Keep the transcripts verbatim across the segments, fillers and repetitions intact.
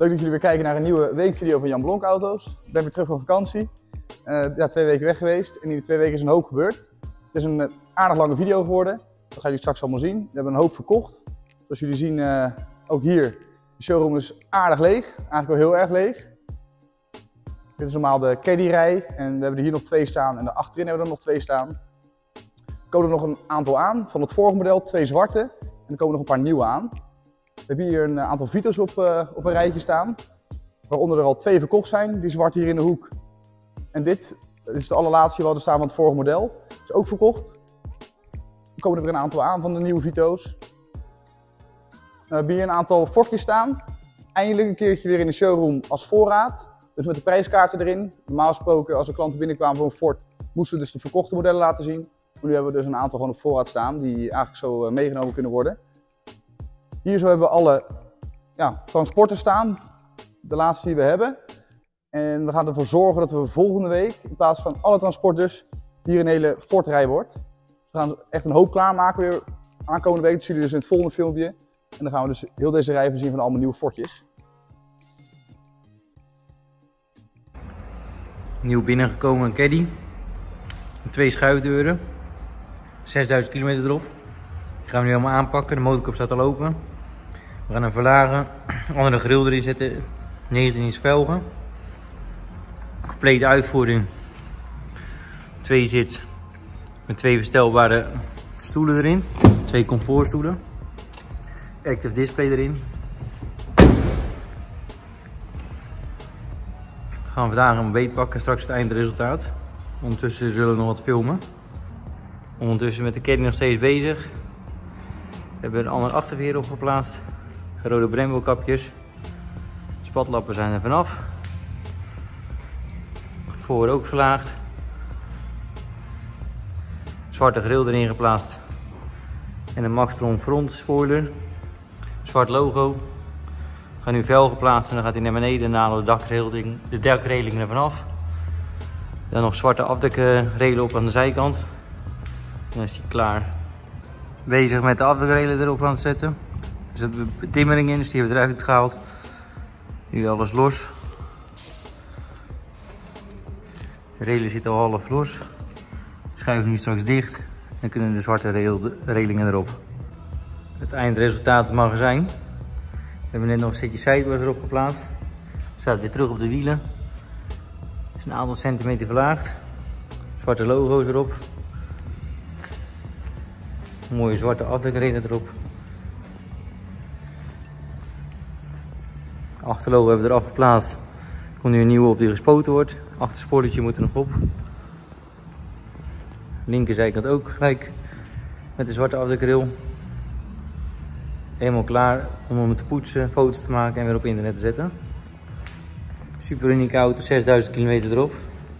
Leuk dat jullie weer kijken naar een nieuwe weekvideo van Jan Blonk Auto's. Ik ben weer terug van vakantie. Uh, ja, twee weken weg geweest en in die twee weken is een hoop gebeurd. Het is een uh, aardig lange video geworden. Dat gaan jullie straks allemaal zien. We hebben een hoop verkocht. Zoals jullie zien, uh, ook hier, de showroom is aardig leeg. Eigenlijk wel heel erg leeg. Dit is normaal de Caddy-rij en we hebben er hier nog twee staan en achterin hebben we er nog twee staan. Er komen er nog een aantal aan van het vorige model, twee zwarte. En er komen nog een paar nieuwe aan. We hebben hier een aantal Vito's op, uh, op een rijtje staan. Waaronder er al twee verkocht zijn, die zwart hier in de hoek. En dit, dit is de allerlaatste die we hadden staan van het vorige model. Is ook verkocht. Er komen er weer een aantal aan van de nieuwe Vito's. We hebben hier een aantal Fordjes staan. Eindelijk een keertje weer in de showroom als voorraad. Dus met de prijskaarten erin. Normaal gesproken als er klanten binnenkwamen voor een Ford, moesten we dus de verkochte modellen laten zien. Maar nu hebben we dus een aantal gewoon op voorraad staan die eigenlijk zo meegenomen kunnen worden. Hier zo hebben we alle ja, transporten staan. De laatste die we hebben. En we gaan ervoor zorgen dat we volgende week in plaats van alle transporters hier een hele Ford rij wordt. We gaan echt een hoop klaarmaken weer aankomende week. Dat zien jullie dus in het volgende filmpje. En dan gaan we dus heel deze rij voorzien van allemaal nieuwe Fordjes. Nieuw binnengekomen een Caddy. Twee schuifdeuren. zesduizend kilometer erop. Die gaan we nu helemaal aanpakken. De motorkap staat al open. We gaan hem verlagen. Andere grill erin zetten. negentien inch velgen. Complete uitvoering. Twee zit met twee verstelbare stoelen erin. Twee comfortstoelen. Active display erin. Gaan we vandaag een beetpakken, straks het eindresultaat. Ondertussen zullen we nog wat filmen. Ondertussen met de Caddy nog steeds bezig. We hebben een ander achterveer opgeplaatst. Rode Brembo kapjes. Spatlappen zijn er vanaf. Het voor ook verlaagd. Zwarte grill erin geplaatst. En een Maxtron front spoiler. Zwart logo. We gaan nu velgen plaatsen en dan gaat hij naar beneden en dan halen we de dakreling, de dakreling er vanaf. Dan nog zwarte afdekrelen op aan de zijkant. En dan is hij klaar. Bezig met de afdekrelen erop aan te zetten. Er zit de timmering in, dus die hebben we eruit gehaald. Nu alles los. De railen zitten al half los. Schuiven nu straks dicht. Dan kunnen de zwarte relingen erop. Het eindresultaat magazijn. We hebben net nog een setje sidebars erop geplaatst. Staat weer terug op de wielen. Is een aantal centimeter verlaagd. Zwarte logo's erop. Mooie zwarte afdekreden erop. Achterlogo hebben we eraf geplaatst. Er komt nu een nieuwe op die gespoten wordt. Achterspoortje moet er nog op. Linkerzijkant ook gelijk. Met de zwarte afdekril. Helemaal klaar om hem te poetsen, foto's te maken en weer op internet te zetten. Super unieke auto, zesduizend kilometer erop.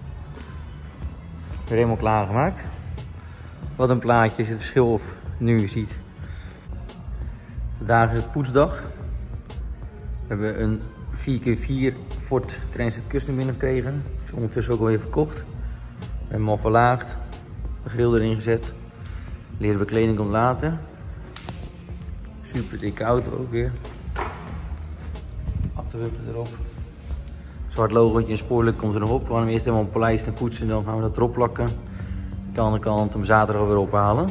Weer helemaal klaargemaakt. Wat een plaatje is het verschil of nu je ziet. Vandaag is het poetsdag. We hebben een vier keer vier Ford Transit Custom binnengekregen. Is ondertussen ook alweer verkocht. We hebben hem al verlaagd. De grill erin gezet. Leren bekleding komt later. Super dikke auto ook weer. Achterwippen erop. Zwart logootje en spoorlijk komt er nog op. We gaan hem eerst helemaal polijsten en poetsen. Dan gaan we dat erop plakken. De andere kant hem zaterdag weer ophalen.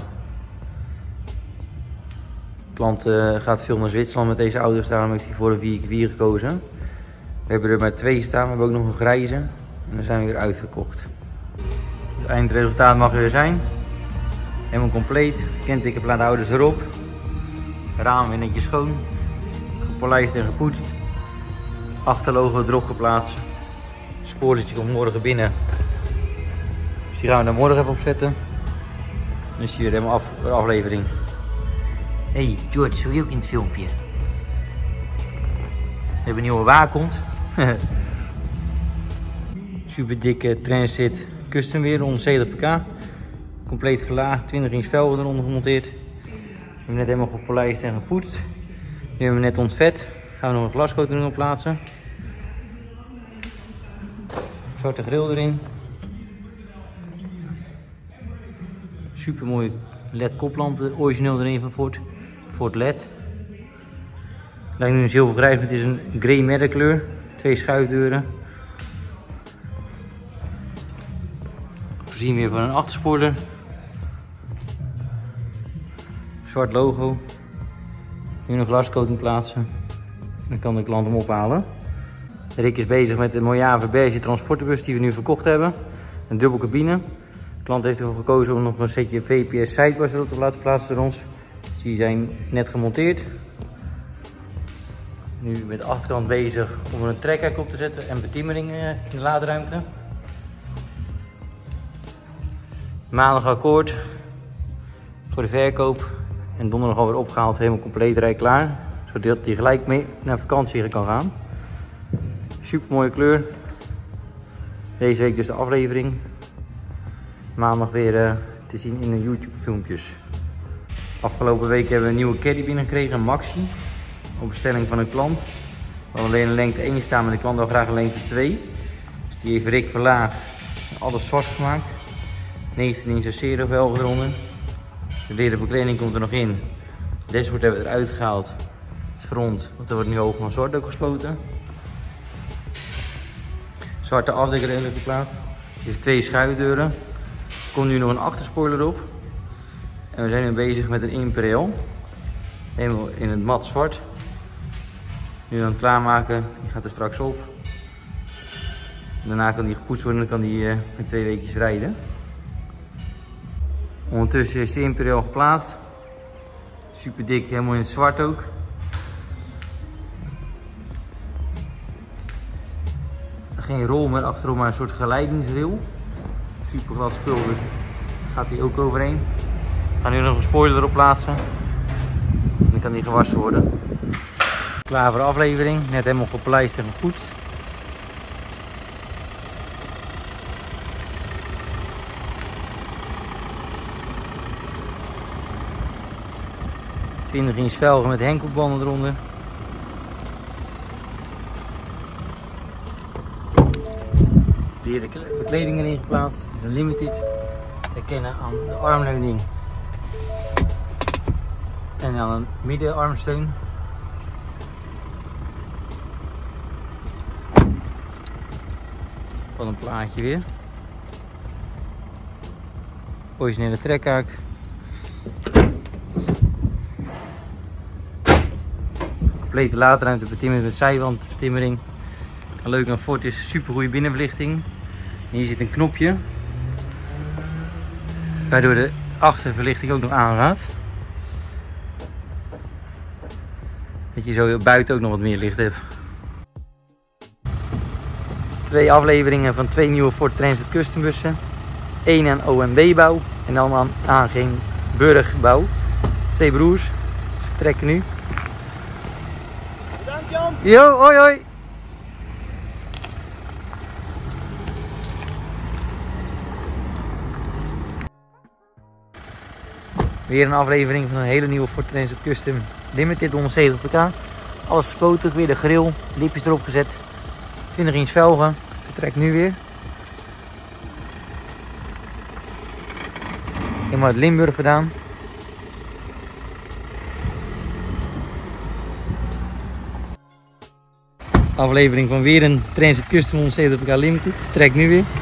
De klant uh, gaat veel naar Zwitserland met deze auto's. Daarom heeft hij voor een vier keer vier gekozen. We hebben er maar twee staan. We hebben ook nog een grijze. En dan zijn we weer uitverkocht. Het eindresultaat mag er weer zijn. Helemaal compleet. Kentekenplaathouders erop. Raam weer netjes schoon. Gepolijst en gepoetst. Achterlogo erop geplaatst. Spoortje komt morgen binnen. Dus die gaan we daar morgen even opzetten. Dan is hier weer helemaal af, aflevering. Hey George, wil je ook in het filmpje? We hebben een nieuwe waakhond. Super dikke Transit Custom weer, honderdzeventig pk. Compleet verlaagd, twintig inch velgen eronder gemonteerd. We hebben net helemaal gepolijst en gepoetst. Nu hebben we net ontvet. Gaan we nog een glascoating op plaatsen. Zwarte grill erin. Super mooie L E D koplampen, origineel erin van Ford. Ford L E D. lijkt nu een zilvergrijs, maar het is een grey matter kleur. Twee schuifdeuren. Voorzien weer van een achterspoiler. Zwart logo. Nu een glascoating plaatsen. Dan kan de klant hem ophalen. Rick is bezig met de Mojave beige transporterbus die we nu verkocht hebben. Een dubbel cabine. De klant heeft ervoor gekozen om nog een setje V P S sidebars erop te laten plaatsen door ons. Dus die zijn net gemonteerd. Nu met de achterkant bezig om er een trekhek op te zetten en betimmering in de laadruimte. Maandag akkoord voor de verkoop en donderdag alweer opgehaald, helemaal compleet rij klaar. Zodat hij gelijk mee naar vakantie kan gaan. Super mooie kleur. Deze week dus de aflevering. Maandag weer uh, te zien in de YouTube filmpjes. Afgelopen week hebben we een nieuwe caddy binnengekregen, een Maxi. Op bestelling van een klant. We hadden alleen een lengte één staan, maar de klant wil graag een lengte twee. Dus die heeft Rick verlaagd en alles zwart gemaakt. negentien inch Acero velgen eronder. De leren bekleding komt er nog in. Het dashboard hebben we eruit gehaald. Het front, want er wordt nu hoog van zwart ook gespoten. Zwarte afdekker erin geplaatst. Het heeft twee schuifdeuren. Er komt nu nog een achterspoiler op. En we zijn nu bezig met een Imperial. Helemaal in het mat zwart. Nu aan het klaarmaken, die gaat er straks op. Daarna kan die gepoetst worden en dan kan die uh, in twee weekjes rijden. Ondertussen is de Imperial geplaatst. Super dik, helemaal in het zwart ook. Geen rol meer achterom, maar een soort geleidingsrail. Super glad spul, dus gaat die ook overheen. We gaan nu nog een spoiler erop plaatsen. En dan kan die gewassen worden. Klaar voor de aflevering, net helemaal gepolijst en gepoetst. twintig inch velgen met henkelbanden eronder. Hier de bekleding erin geplaatst. Het is een limited. Herkennen aan de armleuning en aan een middenarmsteun. Van een plaatje weer. Originele trekhaak. Complete laadruimte betimmerd met zijwandbetimmering. En leuk aan Ford is super goede binnenverlichting. En hier zit een knopje waardoor de achterverlichting ook nog aangaat. Dat je zo buiten ook nog wat meer licht hebt. Twee afleveringen van twee nieuwe Ford Transit Custom bussen. Eén aan O M B bouw en dan aan A G Burgbouw. Twee broers. Ze vertrekken nu. Bedankt Jan! Yo, hoi hoi! Weer een aflevering van een hele nieuwe Ford Transit Custom Limited honderdzeventig pk. Alles gespoten, weer de grill, lipjes erop gezet. twintig inch velgen, vertrekt nu weer. Helemaal uit Limburg gedaan. Aflevering van weer een Transit Custom honderdzeventig pk Limited, vertrekt nu weer.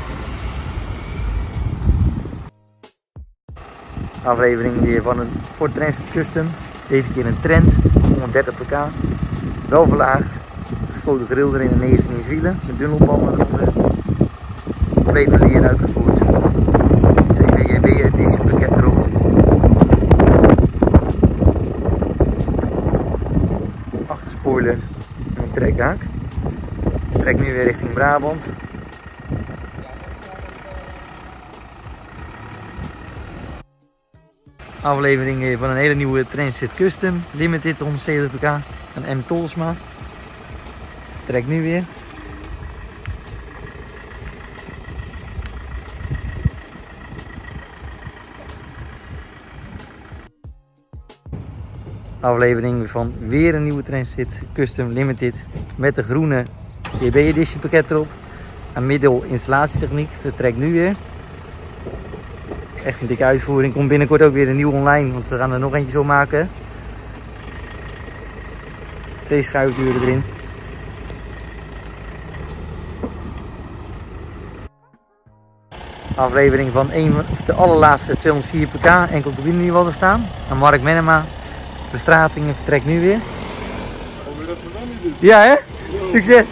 Aflevering weer van een Ford Transit Custom. Deze keer een Trend, honderddertig pk. Wel verlaagd. Gespoten grill erin en negentien inch wielen. Met dunlopbanden eronder. Compleet met leer uitgevoerd. T V J B edition pakket erop. Achterspoiler en een trekhaak. Ik trek nu weer richting Brabant. Aflevering van een hele nieuwe Transit Custom Limited honderdzeventig pk. Een M Tolsma. Trek nu weer. Aflevering van weer een nieuwe Transit Custom Limited met de groene J B edition pakket erop. Een middel installatietechniek. Vertrekt nu weer. Echt een dikke uitvoering. Komt binnenkort ook weer een nieuw online, want we gaan er nog eentje zo maken. Twee schuifdeuren erin. Aflevering van een, of de allerlaatste tweehonderdvier pk, enkel cabine die we hadden staan. En Mark Menema, Bestratingen, vertrekt nu weer. Ja hè? Succes!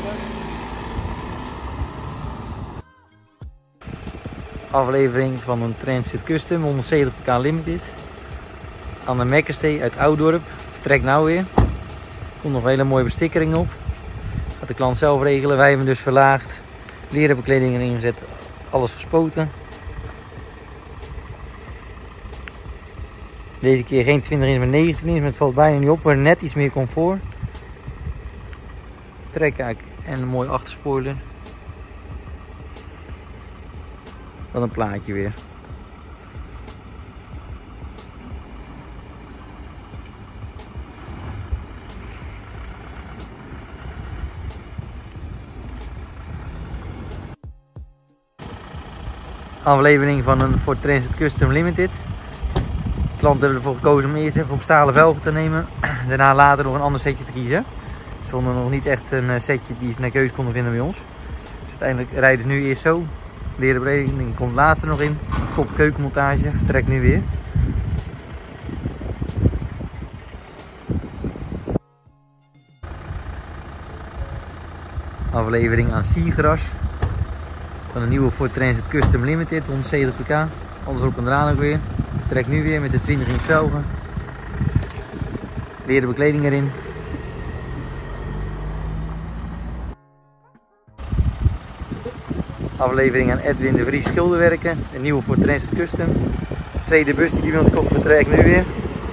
Aflevering van een Transit Custom honderdzeventig pk Limited. Anne Mekkerstee uit Ouddorp, vertrekt nou weer. Er komt nog een hele mooie bestikkering op. Gaat de klant zelf regelen, wij hebben hem dus verlaagd. Leren bekleding erin gezet, alles gespoten. Deze keer geen twintig inch maar negentien inch, maar het valt bijna niet op. We net iets meer comfort. Trekhaak en een mooi achterspoiler. Wat een plaatje weer. Aflevering van een Ford Transit Custom Limited. De klant hebben ervoor gekozen om eerst even op stalen velgen te nemen. Daarna later nog een ander setje te kiezen. Ze vonden nog niet echt een setje die ze naar keuze konden vinden bij ons. Dus uiteindelijk rijden ze nu eerst zo. Leren bekleding komt later nog in. Top keukenmontage, vertrekt nu weer. Aflevering aan Seagras. Van een nieuwe Ford Transit Custom Limited, honderdzeventig pk. Alles op en eraan ook weer. Vertrekt nu weer met de twintig inch velgen. Leren bekleding erin. Aflevering aan Edwin de Vries schilderwerken. Een nieuwe Ford Transit Custom. De tweede bus die bij ons komt vertrekt nu weer.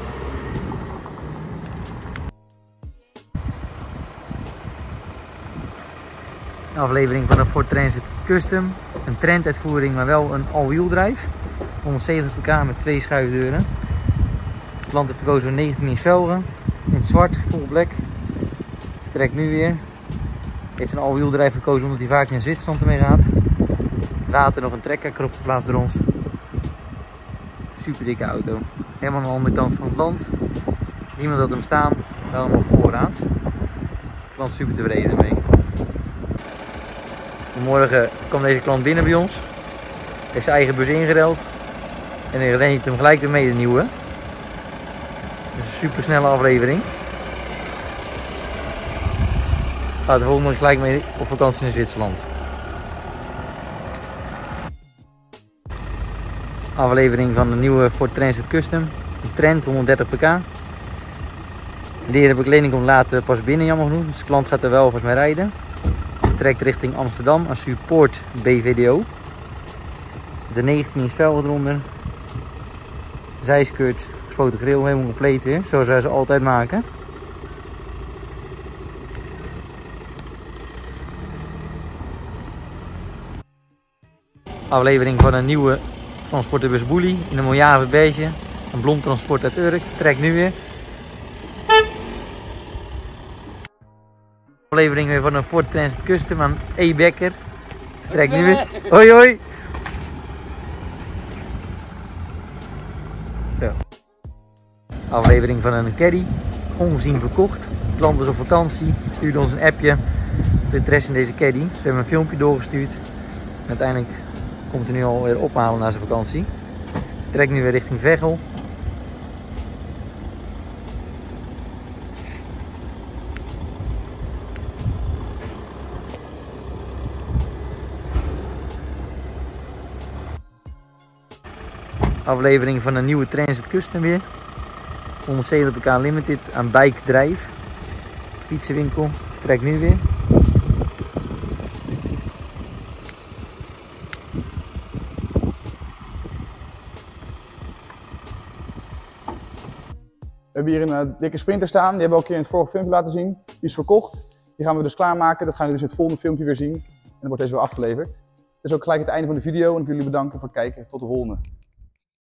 Aflevering van een Ford Transit Custom. Een Trend uitvoering, maar wel een all-wheel drive. honderdzeventig pk met twee schuifdeuren. De klant heeft gekozen voor negentien inch velgen. In het zwart, full black. Vertrekt nu weer. Heeft een all-wheel drive gekozen omdat hij vaak in Zwitserland ermee gaat. Later nog een trekhaak erop geplaatst door ons. Super dikke auto. Helemaal aan de andere kant van het land. Niemand had hem staan, wel nog op voorraad. De klant is super tevreden mee. Vanmorgen kwam deze klant binnen bij ons. Heeft zijn eigen bus ingereld. En hij neemt hem gelijk weer mee, de nieuwe. Dus een super snelle aflevering. Gaat de volgende gelijk mee op vakantie in Zwitserland. Aflevering van de nieuwe Ford Transit Custom. Een Trend honderddertig pk. Leren bekleding komt later pas binnen, jammer genoeg. Dus de klant gaat er wel vast mee rijden. Vertrekt richting Amsterdam aan Support B V D O. De negentien inch velgen eronder. Zijskirt, gespoten grill, helemaal compleet weer. Zoals wij ze altijd maken. Aflevering van een nieuwe transporterbus Bully in een Mojave beige. Een blond transport uit Urk. Vertrekt nu weer. Aflevering weer van een Ford Transit Custom aan E. Becker. Vertrekt nu weer. Hoi hoi! Zo. Aflevering van een Caddy. Ongezien verkocht. De klant was op vakantie. Stuurde ons een appje. De interesse in deze Caddy. Ze hebben een filmpje doorgestuurd. En uiteindelijk komt hij nu alweer ophalen na zijn vakantie. Vertrekt nu weer richting Veghel. Aflevering van een nieuwe Transit Custom weer. honderdzeventig pk Limited aan Bike Drive. Fietsenwinkel. Vertrekt nu weer. We hebben hier een uh, dikke Sprinter staan, die hebben we al een keer in het vorige filmpje laten zien. Die is verkocht, die gaan we dus klaarmaken, dat gaan we dus in het volgende filmpje weer zien. En dan wordt deze weer afgeleverd. Dit is ook gelijk het einde van de video en ik wil jullie bedanken voor het kijken. Tot de volgende.